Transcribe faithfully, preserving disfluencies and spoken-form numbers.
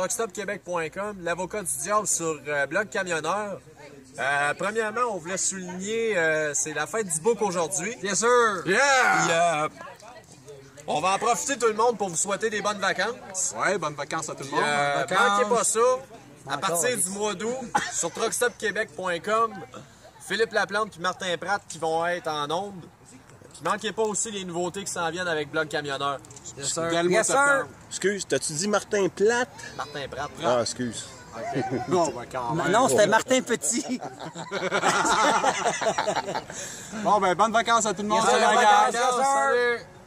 truck stop québec point com, l'avocat du diable sur euh, Blog Camionneur. Euh, premièrement, on voulait souligner, euh, c'est la fête du book aujourd'hui. Bien sûr! Yeah! Puis, euh, on va en profiter tout le monde pour vous souhaiter des bonnes vacances. Ouais, bonnes vacances à tout le monde. Euh, Bonnes vacances. manquez pas ça. À partir du mois d'août, sur truck stop québec point com, Philippe Laplante et Martin Pratt qui vont être en ondes. Puis manquez pas aussi les nouveautés qui s'en viennent avec Blog Camionneur. Yes, sir. Yes, sir. Excuse, t'as-tu dit Martin Platte? Martin Pratt. Ah, excuse. Okay. Non, ben quand même. Non, c'était Martin Petit. Bon, ben bonnes vacances à tout le monde. Bonnes Salut, la gang. vacances, salut.